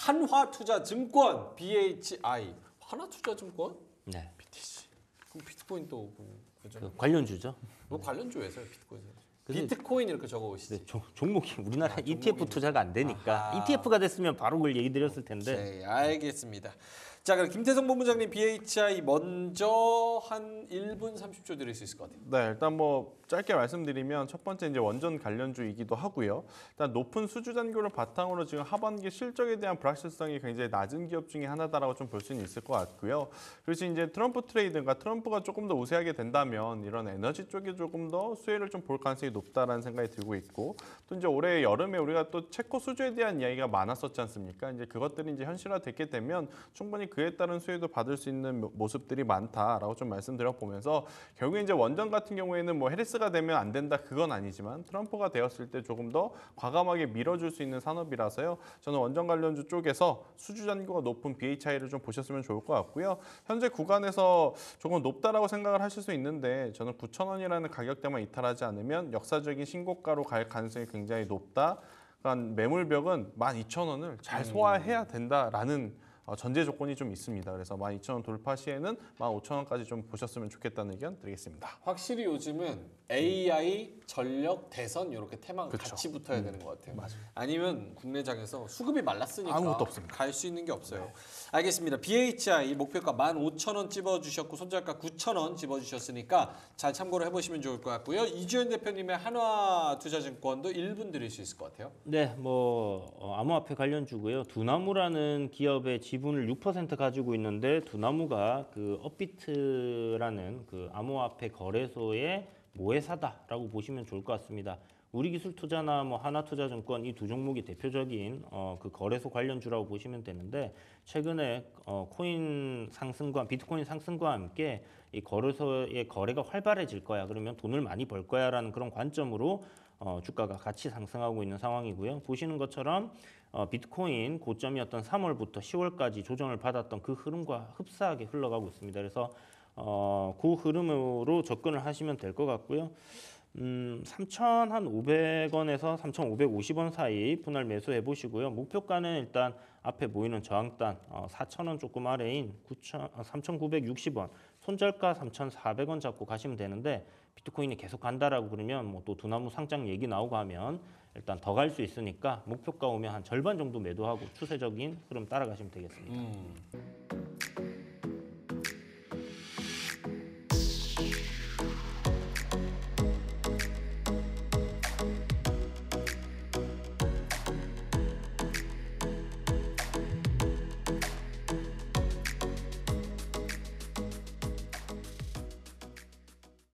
한화투자증권 BHI. 하나투자증권? 네. BTC. 그럼 비트코인도 오고 그죠? 그 관련주죠. 뭐 관련주에서요 비트코인. 비트코인 이렇게 적어오시죠. 네, 종목이 우리나라 ETF 종목이네. 투자가 안 되니까 아하. ETF가 됐으면 바로 그걸 얘기 드렸을 텐데. 네, 알겠습니다. 자, 그럼 김태성 본부장님 BHI 먼저 한 1분 30초 드릴 수 있을 것 같아요. 네, 일단 뭐 짧게 말씀드리면 첫 번째 이제 원전 관련주이기도 하고요. 일단 높은 수주 잔고를 바탕으로 지금 하반기 실적에 대한 불확실성이 굉장히 낮은 기업 중에 하나다라고 좀 볼 수는 있을 것 같고요. 그래서 이제 트럼프 트레이드가 트럼프가 조금 더 우세하게 된다면 이런 에너지 쪽이 조금 더 수혜를 좀 볼 가능성이 높다라는 생각이 들고 있고 또 이제 올해 여름에 우리가 또 체코 수주에 대한 이야기가 많았었지 않습니까? 이제 그것들이 이제 현실화됐게 되면 충분히 그에 따른 수혜도 받을 수 있는 모습들이 많다라고 좀 말씀드려 보면서 결국에 이제 원전 같은 경우에는 뭐 해리스가 되면 안 된다 그건 아니지만 트럼프가 되었을 때 조금 더 과감하게 밀어줄 수 있는 산업이라서요. 저는 원전 관련주 쪽에서 수주 잔고가 높은 BHI를 좀 보셨으면 좋을 것 같고요. 현재 구간에서 조금 높다라고 생각을 하실 수 있는데 저는 9,000원이라는 가격대만 이탈하지 않으면 역사적인 신고가로 갈 가능성이 굉장히 높다. 그러니까 매물벽은 12,000원을 잘 소화해야 된다라는 전제 조건이 좀 있습니다. 그래서 12,000원 돌파 시에는 15,000원까지 좀 보셨으면 좋겠다는 의견 드리겠습니다. 확실히 요즘은 AI, 전력, 대선 이렇게 테마가 그쵸. 같이 붙어야 되는 것 같아요. 아니면 국내장에서 수급이 말랐으니까 아무것도 없습니다. 갈 수 있는 게 없어요. 알겠습니다. BHI 목표가 15,000원 집어주셨고 손절가 9,000원 집어주셨으니까 잘 참고를 해보시면 좋을 것 같고요. 이주연 대표님의 한화투자증권도 1분 드릴 수 있을 것 같아요. 네, 뭐 암호화폐 관련주고요. 두나무라는 기업의 지분을 6% 가지고 있는데 두나무가 그 업비트라는 그 암호화폐 거래소의 모회사다라고 보시면 좋을 것 같습니다. 우리기술투자나 뭐 하나투자증권 이 두 종목이 대표적인 그 거래소 관련주라고 보시면 되는데 최근에 코인 상승과 비트코인 상승과 함께 이 거래소의 거래가 활발해질 거야. 그러면 돈을 많이 벌 거야라는 그런 관점으로 주가가 같이 상승하고 있는 상황이고요. 보시는 것처럼 비트코인 고점이었던 3월부터 10월까지 조정을 받았던 그 흐름과 흡사하게 흘러가고 있습니다. 그래서 그 흐름으로 접근을 하시면 될 것 같고요. 3,500원에서 3,550원 사이 분할 매수해 보시고요. 목표가는 일단 앞에 보이는 저항단 4,000원 조금 아래인 3,960원, 손절가 3,400원 잡고 가시면 되는데 비트코인이 계속 간다라고 그러면 뭐 또 두나무 상장 얘기 나오고 하면 일단 더 갈 수 있으니까 목표가 오면 한 절반 정도 매도하고 추세적인 흐름 따라가시면 되겠습니다.